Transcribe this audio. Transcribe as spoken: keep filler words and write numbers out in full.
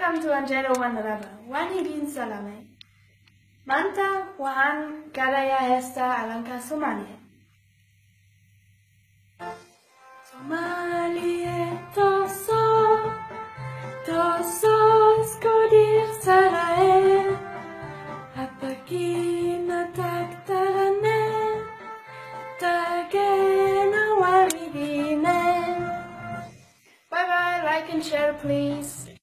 Welcome to Angelo Wanraba. Wani din salame. Manta Juan Karaya esta alangka Somalia. Somalia toso, toso skodir sarae. Apaki natak tarane, tagena waridine. Bye bye, like and share please.